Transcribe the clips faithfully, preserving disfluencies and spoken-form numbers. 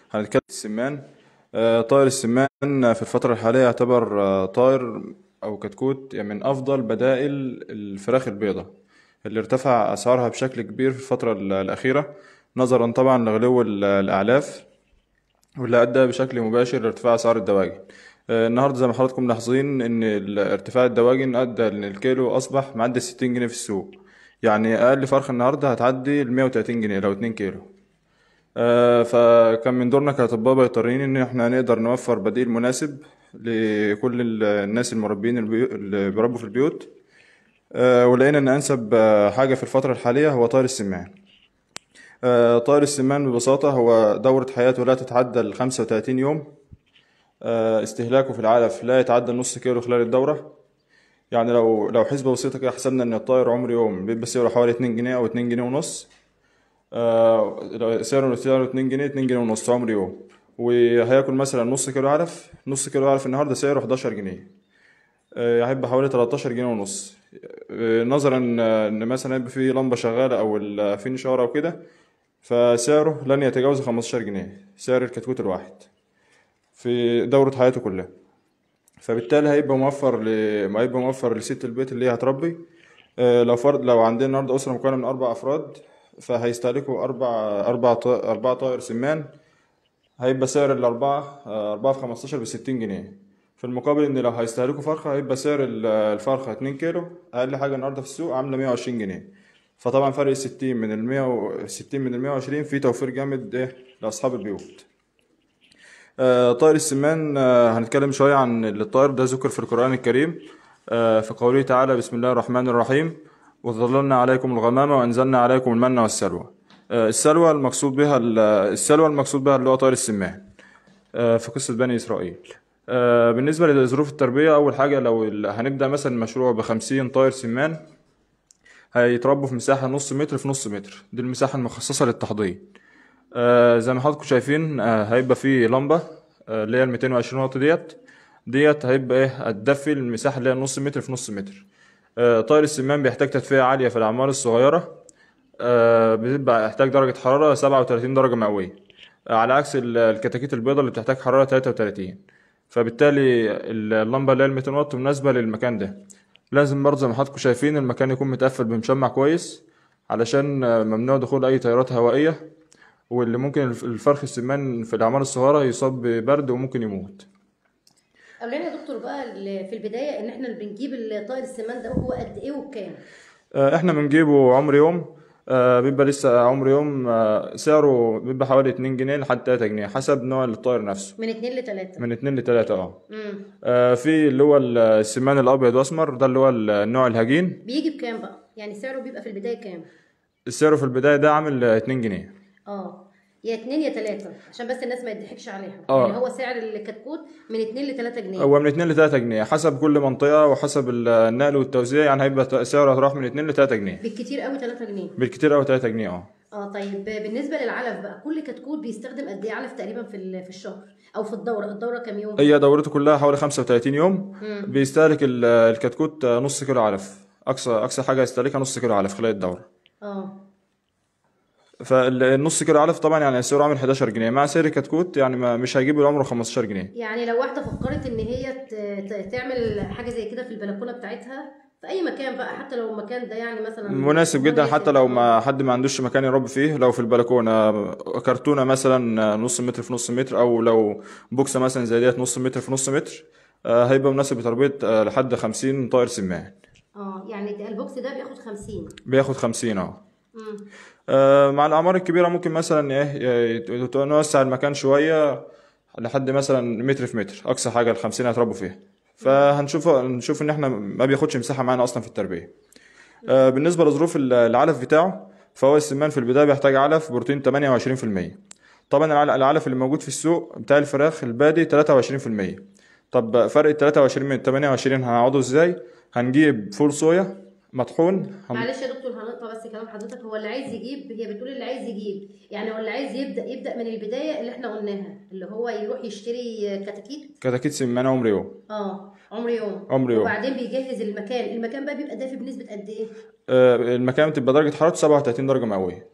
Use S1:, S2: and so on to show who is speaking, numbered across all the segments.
S1: هنتكلم عن السمان. آه، طائر السمان في الفترة الحالية يعتبر آه، طائر أو كتكوت يعني من أفضل بدائل الفراخ البيضاء اللي ارتفع أسعارها بشكل كبير في الفترة ال- الأخيرة، نظرا طبعا لغلو ال- الأعلاف، واللي أدى بشكل مباشر لارتفاع أسعار الدواجن. آه، النهاردة زي ما حضراتكم ملاحظين إن ال- ارتفاع الدواجن أدى إن الكيلو أصبح معدي ستين جنيه في السوق. يعني أقل فرخ النهاردة هتعدي المية وتلاتين جنيه لو اتنين كيلو. آه، فكان من دورنا كأطباء بيطريين إن إحنا نقدر نوفر بديل مناسب لكل ال- الناس المربين البيو- اللي بيربوا في البيوت. آه، ولقينا إن أنسب آه، حاجة في الفترة الحالية هو طائر السمان. آه، طائر السمان ببساطة هو دورة حياته لا تتعدى ال خمسة وتلاتين يوم. آه، استهلاكه في العلف لا يتعدى النص كيلو خلال الدورة. يعني لو لو حسبة بسيطة كده حسبنا إن الطائر عمر يوم بيبقى سعره حوالي اتنين جنيه أو اتنين جنيه ونص. آه، سعره سعره اتنين جنيه اتنين جنيه ونص عمر يوم، وهياكل مثلا نص كيلو علف. نص كيلو علف النهارده سعره حداشر جنيه. آه، هيبقى حوالي تلتاشر جنيه ونص. آه، نظرا آه، ان مثلا هيبقى في لمبه شغاله او ال- في نشاره او كده، فسعره لن يتجاوز خمستاشر جنيه سعر الكتكوت الواحد في دوره حياته كلها. فبالتالي هيبقى موفر ل... هيبقى موفر لست البيت اللي هي هتربي. آه، لو فرد لو عندنا النهارده اسره مكونه من اربع افراد، فهيستهلكوا اربع اربع ط- اربع طائر سمان. هيبقى سعر الأربعة آه، أربعة في خمستاشر بستين جنيه. في المقابل إن لو هيستهلكوا فرخة هيبقى سعر ال- الفرخة اتنين كيلو أقل حاجة النهاردة في السوق عاملة مية وعشرين جنيه. فطبعا فرق الستين من المية وستين من المية وعشرين في توفير جامد إيه لأصحاب البيوت. آه، طائر السمان، آه، هنتكلم شوية عن الطائر ده. ذكر في القرآن الكريم آه، في قوله تعالى: بسم الله الرحمن الرحيم، وظللنا عليكم الغمام وأنزلنا عليكم المن والسلوى. آه، السلوى المقصود بها ال- السلوى المقصود بها اللي هو طائر السمان آه، في قصة بني إسرائيل. آه، بالنسبة لظروف التربية، أول حاجة لو ال- هنبدأ مثلا مشروع بخمسين طائر سمان، هيتربوا في مساحة نص متر في نص متر. دي المساحة المخصصة للتحضير. آه، زي ما حضراتكم شايفين آه، هيبقى فيه لمبة آه، اللي هي ال ميتين وعشرين واط ديت. ديت هيبقى ايه هتدفي المساحة اللي هي نص متر في نص متر. آه، طائر السمان بيحتاج تدفئة عالية في الأعمار الصغيرة. آه، بتبقى يحتاج درجة حرارة سبعة وتلاتين درجة مئوية، آه، على عكس ال- الكتاكيت البيضاء اللي بتحتاج حرارة تلاتة وتلاتين. فبالتالي اللمبة اللي هي ال ميتين واط مناسبة للمكان ده. لازم برضه زي ما حضراتكم شايفين المكان يكون متقفل بمشمع كويس، علشان آه، ممنوع دخول أي تيارات هوائية، واللي ممكن الف- الفرخ السمان في الأعمار الصغيرة يصاب ببرد وممكن يموت.
S2: قال لنا يا دكتور بقى ال- في البدايه ان احنا اللي بنجيب الطائر السمان ده وهو قد ايه وبكام؟
S1: آه، احنا بنجيبه عمر يوم. آه، بيبقى لسه عمر يوم. آه، سعره بيبقى حوالي اتنين جنيه لحد تلاتة جنيه حسب نوع الطائر نفسه.
S2: من اتنين لتلاتة.
S1: من اتنين لتلاتة اه.
S2: امم
S1: آه، في اللي هو السمان الابيض واسمر، ده اللي هو النوع الهجين.
S2: بيجي بكام بقى؟ يعني سعره بيبقى في البدايه كام؟
S1: سعره في البداية ده عامل اتنين جنيه.
S2: اه، يا اتنين يا تلاتة عشان بس الناس ما يضحكش عليها، يعني
S1: اه،
S2: هو سعر الكتكوت من اتنين لتلاتة جنيه.
S1: هو من اتنين لتلاتة جنيه حسب كل منطقة وحسب النقل والتوزيع. يعني هيبقى سعره هيروح من اتنين لتلاتة جنيه.
S2: بالكتير قوي تلاتة جنيه.
S1: بالكتير أوي تلاتة جنيه اه.
S2: اه طيب، بالنسبه للعلف بقى، كل كتكوت بيستخدم قد ايه علف تقريبا في ال- في الشهر او في الدوره؟ الدوره كام يوم؟
S1: هي دورته كلها حوالي خمسة وتلاتين يوم.
S2: امم
S1: بيستهلك ال- الكتكوت نص كيلو علف. أقصى أقصى حاجة يستهلكها نص كيلو علف خلال الدورة.
S2: اه
S1: فالنص كيلو علف طبعا يعني سعره عامل حداشر جنيه، مع سعر الكتكوت يعني ما مش هيجيب عمره خمستاشر جنيه.
S2: يعني لو واحده فكرت ان هي ت- ت- تعمل حاجه زي كده في البلكونه بتاعتها في اي مكان بقى، حتى لو المكان ده يعني مثلا
S1: مناسب جدا حتى
S2: مناسب،
S1: لو
S2: اه
S1: ما حد ما عندوش مكان يربي فيه. لو في البلكونة كرتونة مثلا نص متر في نص متر، أو لو بوكسة مثلا زي ديت نص متر في نص متر، آه، هيبقى مناسب لتربية آه، لحد خمسين طائر سمان.
S2: اه يعني ده البوكس ده بياخد خمسين.
S1: بياخد خمسين اه.
S2: امم
S1: آه، مع الأعمار الكبيرة ممكن مثلا إيه ي- نوسع المكان شوية لحد مثلا متر في متر. أقصى حاجة الخمسين هيتربوا فيها. فهنشوف نشوف إن إحنا ما بياخدش مساحة معانا أصلا في التربية. آه، بالنسبة لظروف ال- العلف بتاعه، فهو السمان في البداية بيحتاج علف بروتين تمانية وعشرين في المية. طبعا العل- العلف اللي موجود في السوق بتاع الفراخ البادي تلاتة وعشرين في المية. طب فرق ال تلاتة وعشرين من تمانية وعشرين هنعوضه ازاي؟ هنجيب فول صويا مطحون. هن...
S2: معلش يا دكتور هنقطع بس كلام حضرتك. هو اللي عايز يجيب، هي بتقول اللي عايز يجيب، يعني هو اللي عايز يبدا يبدا من البدايه اللي احنا قلناها، اللي هو يروح يشتري كتاكيت.
S1: كتاكيت سمانة عمر يوم.
S2: اه عمر يوم،
S1: عمر يوم.
S2: وبعدين بيجهز المكان. المكان بقى بيبقى دافي بنسبه قد ايه؟
S1: آه، المكان بتبقى درجة حرارته سبعة وتلاتين درجة مئوية.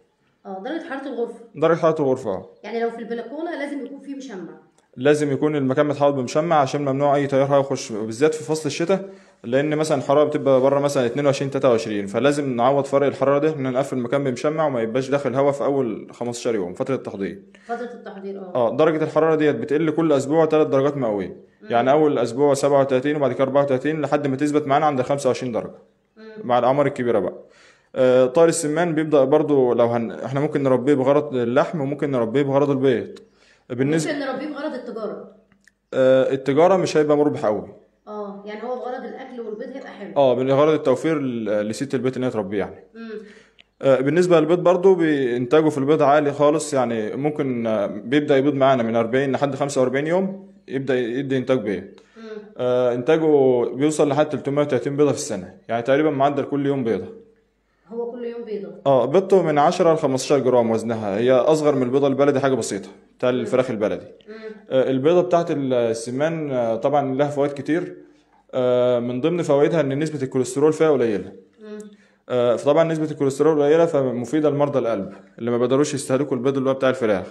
S2: اه، درجه حراره الغرفه.
S1: درجه حراره الغرفه اه.
S2: يعني لو في البلكونه لازم يكون فيه مشمع.
S1: لازم يكون المكان متحوط بمشمع عشان ممنوع اي تيار هواء يخش، وبالذات في فصل الشتاء، لان مثلا الحراره بتبقى بره مثلا اتنين وعشرين تلاتة وعشرين، فلازم نعوض فرق الحراره ده ان نقفل المكان بمشمع وما يبقاش داخل هواء في اول خمستاشر يوم فتره التحضير.
S2: فتره التحضير اه.
S1: اه، درجه الحراره ديت بتقل كل اسبوع ثلاث درجات مئويه. يعني اول اسبوع سبعة وتلاتين وبعد كده اربعة وتلاتين لحد ما تثبت معانا عند خمسة وعشرين درجه مع الاعمار الكبيره بقى. آه، طائر السمان بيبدا برضو لو هن... احنا ممكن نربيه بغرض اللحم وممكن نربيه بغرض البيض. بالنسبه
S2: ممكن نربيه بغرض التجاره.
S1: آه، التجاره مش هيبقى مربح قوي.
S2: اه، يعني هو بغرض الاكل والبيض هيبقى حلو.
S1: اه، بغرض التوفير ل- لست البيت ان هي تربيه يعني.
S2: امم.
S1: آه، بالنسبه للبيض برضو بانتاجه في البيض عالي خالص، يعني ممكن آه، بيبدا يبيض معانا من اربعين لحد خمسة واربعين يوم يبدا يدي انتاج بيض.
S2: امم.
S1: آه، انتاجه بيوصل لحد تلتمية وتلاتين بيضه في السنه، يعني تقريبا معدل كل يوم بيضه.
S2: هو كل يوم بيضه.
S1: اه، بيضته من عشرة ل خمستاشر جرام وزنها، هي اصغر من البيضه البلدي حاجه بسيطه بتاع الفراخ البلدي.
S2: امم.
S1: آه، البيضه بتاعت السمان آه، طبعا لها فوائد كتير. آه، من ضمن فوائدها ان نسبه الكوليسترول فيها قليله.
S2: امم.
S1: آه، فطبعا نسبة الكوليسترول قليلة فمفيدة لمرضى القلب اللي ما بيقدروش يستهلكوا البيض اللي هو بتاع الفراخ.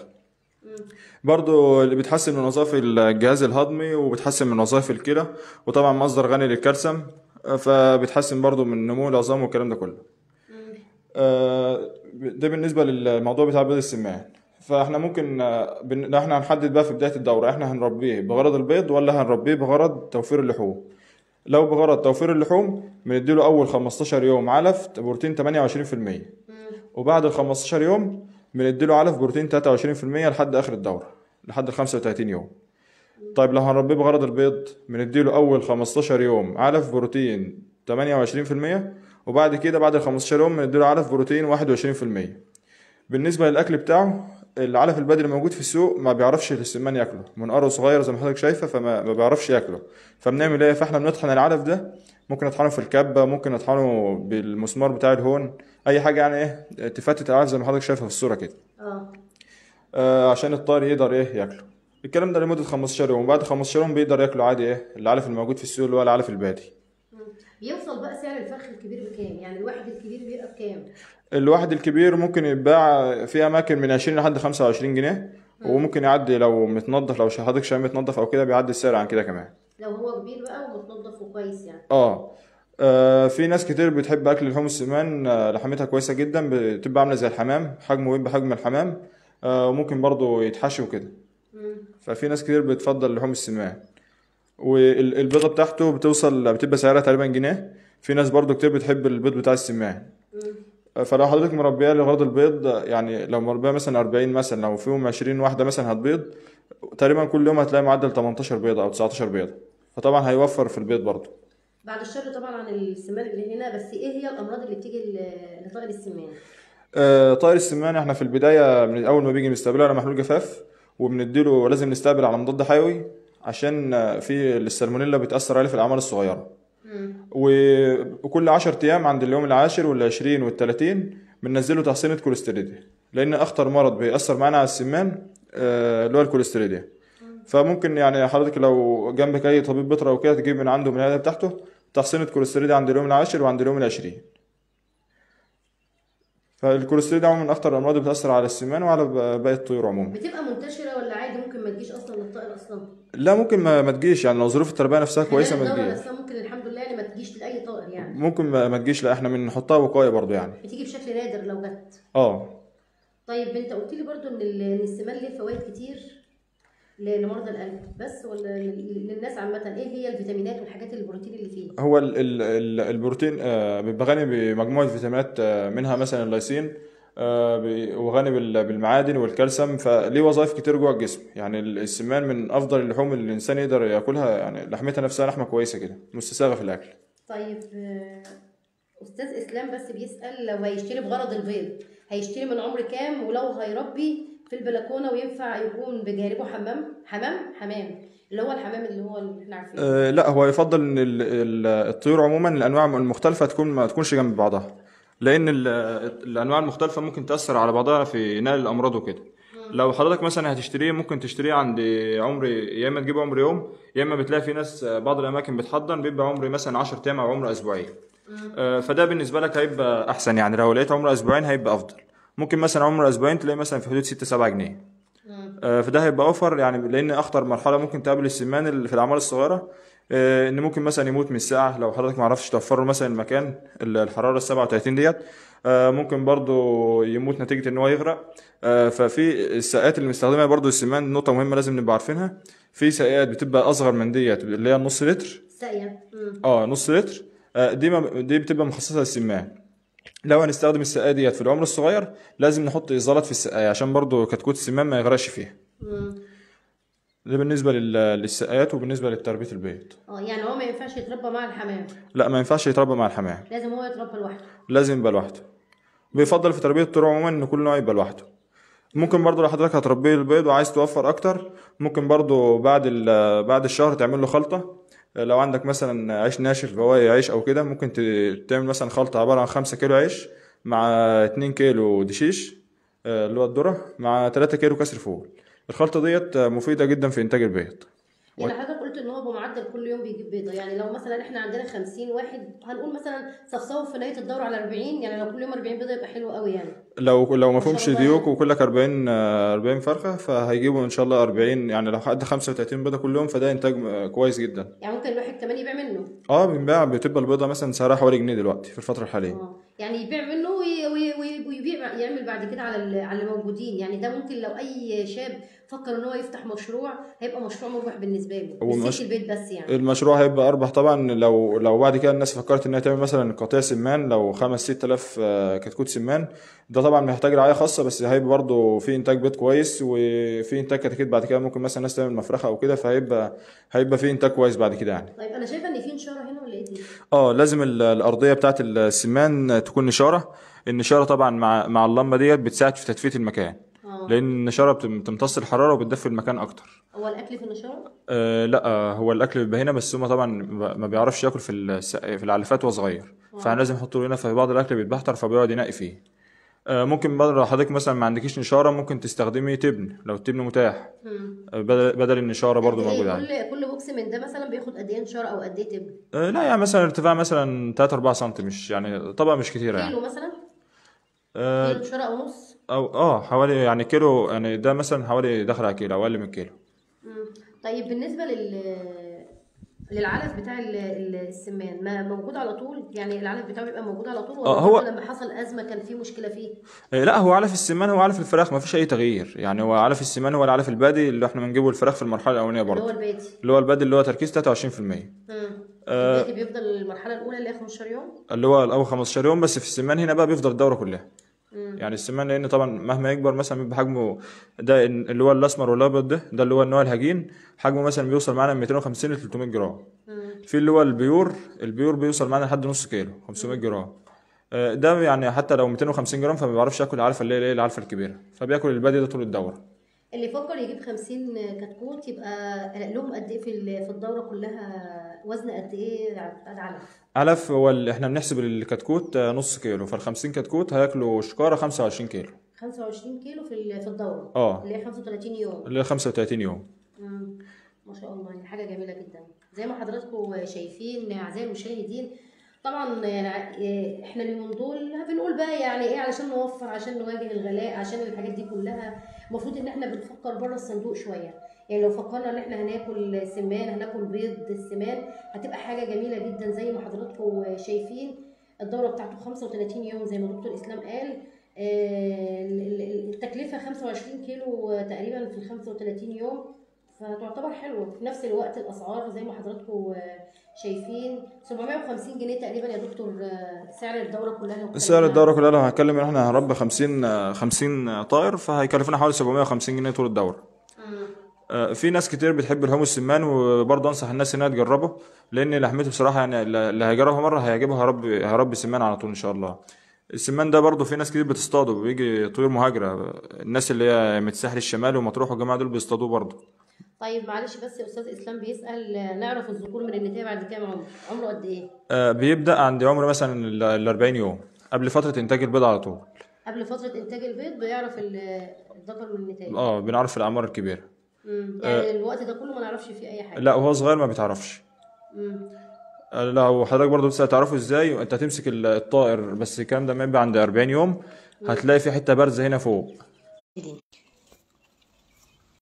S1: برضو اللي بتحسن من وظائف الجهاز الهضمي وبتحسن من وظائف الكلى، وطبعا مصدر غني للكالسيوم. آه، فبتحسن برضو من نمو العظام والكلام ده كله. آه، ده بالنسبة للموضوع بتاع بيض السمان. فاحنا ممكن آه، بن- لو احنا هنحدد بقى في بداية الدورة احنا هنربيه بغرض البيض ولا هنربيه بغرض توفير اللحوم. لو بغرض توفير اللحوم بنديله اول خمستاشر يوم علف بروتين تمنية وعشرين في المية، وبعد ال خمستاشر يوم بنديله علف بروتين تلاتة وعشرين في المية لحد اخر الدوره لحد ال خمسة وتلاتين يوم. طيب لو هنربيه بغرض البيض بنديله اول خمستاشر يوم علف بروتين تمنية وعشرين في المية، وبعد كده بعد ال خمستاشر يوم بنديله علف بروتين واحد وعشرين في المية. بالنسبه للاكل بتاعه، العلف البدري موجود في السوق ما بيعرفش السمان ياكله، منقاره صغير زي ما حضرتك شايفه فما ما بيعرفش ياكله. فبنعمل ايه؟ فاحنا بنطحن العلف ده، ممكن نطحنه في الكبه، ممكن نطحنه بالمسمار بتاع الهون، اي حاجه يعني ايه تفتت العلف زي ما حضرتك شايفه في الصوره كده.
S2: اه.
S1: آه عشان الطائر يقدر ايه ياكله. الكلام ده لمده خمستاشر يوم، بعد خمستاشر يوم بيقدر ياكله عادي ايه العلف الموجود في السوق اللي هو العلف البادي.
S2: مم. بيوصل بقى سعر الفرخ الكبير بكام؟ يعني الواحد الكبير بيبقى بكام؟
S1: الواحد الكبير ممكن يتباع في اماكن من عشرين لحد خمسة وعشرين جنيه، وممكن يعدي لو متنضف، لو حضرتك شايف متنضف او كده بيعدي السعر عن كده كمان.
S2: لو هو كبير بقى ومتنضف وكويس يعني.
S1: اه. آه، في ناس كتير بتحب اكل لحوم السمان، آه، لحمتها كويسه جدا، بتبقى عامله زي الحمام، حجمه بيبقى حجم الحمام. آه، وممكن برضو يتحشي وكده.
S2: مم.
S1: ففي ناس كتير بتفضل لحوم السمان، والبيضه بتاعته بتوصل بتبقى سعرها تقريبا جنيه. في ناس برضو كتير بتحب البيض بتاع السمان.
S2: مم.
S1: فلو حضرتك مربيه لغرض البيض، يعني لو مربيه مثلا اربعين مثلا، لو فيهم عشرين واحده مثلا هتبيض، تقريبا كل يوم هتلاقي معدل تمنتاشر بيضه او تسعتاشر بيضه، فطبعا هيوفر في البيض برضه.
S2: بعد الشر طبعا عن السمان اللي هنا، بس ايه هي الامراض اللي بتيجي ل- لطائر السمان؟
S1: آه، طائر السمان احنا في البدايه من اول ما بيجي بنستقبله على محلول جفاف، وبنديله لازم نستقبل على مضاد حيوي عشان آه، في السالمونيلا بتاثر عليه في الاعمار الصغيره.
S2: مم.
S1: وكل عشرة ايام عند اليوم العاشر والعشرين والتلاتين بننزله تحصينة كوليستيريديا، لان اخطر مرض بيأثر معانا على السمان آه، اللي هو الكوليستيريديا. فممكن يعني حضرتك لو جنبك اي طبيب بيطري او كده تجيب من عنده من العياده بتاعته تحصينة كوليستيريديا عند اليوم العاشر وعند اليوم العشرين. فالكوليستيريديا عموما من اخطر الامراض اللي بتأثر على السمان وعلى باقي الطيور عموما.
S2: بتبقى منتشره ولا عادي ممكن ما تجيش اصلا للطائر اصلا؟
S1: لا ممكن ما, ما تجيش، يعني لو ظروف التربيه نفسها
S2: خلال
S1: كويسه ما
S2: الدوره
S1: تجيش.
S2: نفسها ممكن الحمد لله يعني ما تجيش لاي طائر يعني.
S1: ممكن ما, ما تجيش، لا احنا بنحطها وقايه برضو يعني.
S2: بتيجي بشكل نادر لو جت.
S1: اه.
S2: طيب انت قلت لي برضو ان ال- إن السمان ليه فوائد كتير ل- لمرضى القلب بس، ولا لل- للناس عامه؟ ايه هي الفيتامينات والحاجات البروتين اللي فيه؟
S1: هو ال ال ال البروتين آه، بيبقى غني بمجموعة فيتامينات، آه، منها مثلا اللايسين، آه، بي- وغني بال- بالمعادن والكالسيوم، فليه وظائف كتير جوه الجسم. يعني ال- السمان من أفضل اللحوم اللي الإنسان يقدر ياكلها، يعني لحمتها نفسها لحمة كويسة كده مستساغة في الأكل.
S2: طيب آه، استاذ اسلام بس بيسأل لو هيشتري بغرض البيض هيشتري من عمر كام؟ ولو هيربي في البلكونه وينفع يكون بجانبه حمام حمام حمام اللي هو الحمام اللي هو اللي احنا عارفينه؟
S1: آه، لا هو يفضل ان ال- ال- الطيور عموما الانواع المختلفه تكون ما تكونش جنب بعضها، لان ال- الانواع المختلفه ممكن تاثر على بعضها في نقل الامراض وكده. لو حضرتك مثلا هتشتريه ممكن تشتريه عند عمر، يا اما تجيبه عمر يوم، يا اما بتلاقي في ناس بعض الاماكن بتحضن بيبقى عمر مثلا عشرة ايام او عمر اسبوعين. آه، فده بالنسبه لك هيبقى احسن، يعني لو لقيت عمر اسبوعين هيبقى افضل. ممكن مثلا عمر اسبوعين تلاقي مثلا في حدود ستة سبعة جنيه.
S2: مم.
S1: آه، فده هيبقى اوفر يعني، لان اخطر مرحله ممكن تقابل السمان اللي في الاعمار الصغيره آه، ان ممكن مثلا يموت من الساعه لو حضرتك ما عرفتش توفر له مثلا المكان ال- الحراره ال سبعة وتلاتين ديت. آه، ممكن برضو يموت نتيجه ان هو يغرق. آه، ففي الساقات اللي بنستخدمها برضو السمان، نقطه مهمه لازم نبقى عارفينها. في ساقات بتبقى اصغر من ديت اللي هي النص لتر.
S2: ساقيه. مم.
S1: اه نص لتر. آه، دي ما دي بتبقى مخصصه للسمان. لو هنستخدم السقايه ديت في العمر الصغير لازم نحط ازالات في السقايه عشان برضو كتكوت السمان ما يغرقش فيها.
S2: مم.
S1: ده بالنسبة لل- للسقايات وبالنسبة لتربية البيض.
S2: اه يعني هو ما ينفعش يتربى مع الحمام،
S1: لا ما ينفعش يتربى مع الحمام،
S2: لازم هو يتربى لوحده.
S1: لازم يبقى لوحده. بيفضل في تربية الطيور عموما ان كل نوع يبقى لوحده. ممكن برضو لو حضرتك هتربيه البيض وعايز توفر اكتر، ممكن برضو بعد ال- بعد الشهر تعمل له خلطة. لو عندك مثلا عيش ناشف بواقي عيش او كده، ممكن ت- تعمل مثلا خلطة عبارة عن خمسة كيلو عيش مع اتنين كيلو دشيش آه، اللي هو الذرة مع تلاتة كيلو كسر فول. الخلطة ديت مفيدة جدا في انتاج البيض.
S2: يعني حضرتك قلت ان هو بمعدل كل يوم بيجيب بيضه، يعني لو مثلا احنا عندنا خمسين واحد هنقول مثلا صفصفوا في نهايه الدوره على أربعين، يعني لو كل يوم أربعين بيضه يبقى حلو قوي يعني.
S1: لو لو ما
S2: ما شاء
S1: فيهمش
S2: الله
S1: ديوك
S2: يعني.
S1: وكلك أربعين آه، أربعين فرخه فهيجيبوا ان شاء الله أربعين، يعني لو حد خمسة وتلاتين بيضه كل يوم فده انتاج آه، كويس جدا.
S2: يعني ممكن الواحد كمان يبيع منه.
S1: اه بنباع، بتبقى البيضه مثلا سعرها حوالي جنيه دلوقتي في الفتره الحاليه.
S2: اه يعني يبيع منه وي- وي- وي- ويبيع يعمل بعد كده على ال- على اللي موجودين، يعني ده ممكن لو اي شاب فكر ان هو يفتح مشروع هيبقى مشروع مربح بالنسبه له،
S1: هو
S2: مش سكه
S1: مش
S2: البيت بس يعني.
S1: المشروع هيبقى اربح طبعا لو لو بعد كده الناس فكرت انها تعمل مثلا قطيع سمان، لو خمس ست الاف آه، كتكوت سمان. ده طبعا محتاج رعايه خاصه، بس هيبقى برضه في انتاج بيض كويس وفي انتاج كتاكيت بعد كده، ممكن مثلا الناس تعمل مفرخه او كده، فهيبقى هيبقى في انتاج كويس بعد كده يعني.
S2: طيب انا شايفه ان في نشاره هنا ولا ايه دي؟
S1: اه لازم ال- الارضيه بتاعت السمان تكون نشاره. النشاره طبعا مع مع اللمبه ديت بتساعد في تدفئه المكان،
S2: اه.
S1: لان النشاره بتم- بتمتص الحراره وبتدفي المكان اكتر.
S2: هو الاكل في النشاره؟
S1: آه لا آه هو الاكل بيبقى هنا، بس هما طبعا ما ما بيعرفش ياكل في الس- في العلفات وهو صغير، فاحنا
S2: اه.
S1: لازم نحطه له هنا، في بعض الاكل بيتبحتر فبيقعد ينقي فيه. آه ممكن برضه لو حضرتك مثلا ما عندكيش نشاره ممكن تستخدمي تبن لو التبن متاح.
S2: مم.
S1: آه بدل بدل النشاره
S2: قد
S1: برضه موجود
S2: ايه
S1: عندي.
S2: كل كل بوكس من ده مثلا بياخد قد ايه نشاره او قد ايه تبن؟
S1: آه لا يعني مثلا ارتفاع مثلا تلاتة اربعة سم، مش يعني طبعا مش كتيره يعني.
S2: كيلو مثلا؟ كيلو
S1: آه،
S2: نشاره او نص؟
S1: او اه حوالي يعني كيلو، يعني ده مثلا حوالي داخل على كيلو او اقل من كيلو.
S2: مم. طيب بالنسبه لل للعلف بتاع ال- ال- السمان، ما موجود على طول؟ يعني العلف بتاعه بيبقى موجود على طول
S1: اه
S2: ولا برضه
S1: هو
S2: لما حصل ازمه كان في مشكله فيه؟
S1: آه، لا هو علف السمان هو علف الفراخ، ما فيش اي تغيير يعني. هو علف السمان هو العلف البادي اللي احنا بنجيبه الفراخ في المرحله الاولانيه
S2: اللي هو
S1: برضه،
S2: الباتي.
S1: اللي هو البادي اللي هو تركيز تلاتة وعشرين في المية.
S2: مم. الباتي
S1: آه
S2: بيفضل المرحله الاولى اللي هي خمستاشر يوم؟
S1: اللي هو الاول خمستاشر يوم، بس في السمان هنا بقى بيفضل الدوره كلها.
S2: مم.
S1: يعني السمان لان طبعا مهما يكبر مثلا بيبقى حجمه ده اللي هو الاسمر والابيض، ده ده اللي هو النوع الهجين، حجمه مثلا بيوصل معانا من ميتين وخمسين ل تلتمية جرام.
S2: مم.
S1: في اللي هو البيور، البيور بيوصل معانا لحد نص كيلو خمسمية جرام. آه، ده يعني حتى لو ميتين وخمسين جرام فما بيعرفش ياكل العلفه اللي هي الايه العلفه الكبيره، فبياكل البادي ده طول الدوره.
S2: اللي يفكر يجيب خمسين كتكوت يبقى لهم قد ايه في ال- في الدوره كلها، وزن قد ايه قد علف؟
S1: علف هو ال- احنا بنحسب الكتكوت آه، نص كيلو، فال خمسين كتكوت هياكلوا شكاره خمسة وعشرين كيلو.
S2: خمسة وعشرين كيلو في ال- في الدوره
S1: اه
S2: اللي هي خمسة وتلاتين يوم.
S1: اللي هي خمسة وتلاتين يوم.
S2: مم. ما شاء الله، يعني حاجة جميلة جدا. زي ما حضراتكم شايفين أعزائي المشاهدين، طبعا يعني احنا اليومين دول بنقول بقى يعني ايه علشان نوفر، عشان نواجه الغلاء، عشان الحاجات دي كلها المفروض ان احنا بنفكر بره الصندوق شوية. يعني لو فكرنا ان احنا هناكل سمان، هناكل بيض السمان، هتبقى حاجة جميلة جدا. زي ما حضراتكم شايفين الدورة بتاعته خمسة وتلاتين يوم زي ما دكتور اسلام قال. آه، التكلفة خمسة وعشرين كيلو تقريبا في ال خمسة وتلاتين يوم، فتعتبر حلوه. في نفس الوقت الاسعار زي ما حضراتكم شايفين سبعمية وخمسين جنيه تقريبا يا دكتور، سعر الدوره كلها لو
S1: سعر
S2: اتكلمنا
S1: الدورة
S2: عنه.
S1: كلها لو هنتكلم ان احنا هنربي خمسين آه، خمسين طائر فهيكلفنا حوالي سبعمية وخمسين جنيه طول الدورة.
S2: مم.
S1: آه، في ناس كتير بتحب لحوم السمان، وبرضه انصح الناس انها تجربه، لان لحمته بصراحه يعني اللي هيجربها مره هيعجبه، هيربي هيربي سمان على طول ان شاء الله. السمان ده برضه في ناس كتير بتصطاده، بيجي طيور مهاجره، الناس اللي هي من الساحل الشمالي ومطروح والجماعه دول بيصطادوه برضه.
S2: طيب معلش بس يا استاذ اسلام بيسال، نعرف الذكور من النتايه بعد كام عمر؟ عمره قد ايه؟
S1: آه، بيبدا عند عمر مثلا ال اربعين يوم، قبل فتره انتاج البيض على طول.
S2: قبل فتره انتاج البيض بيعرف ال- الذكر من النتايه؟
S1: اه بنعرف في الاعمار الكبيره.
S2: امم يعني الوقت ده كله ما نعرفش فيه اي حاجه؟
S1: لا وهو صغير ما بيتعرفش.
S2: امم
S1: لا وحضرتك برضه بتسأل تعرفه ازاي، انت هتمسك ال- الطائر، بس الكلام ده ما يبقى عند اربعين يوم. هتلاقي في حتة بارزة هنا فوق.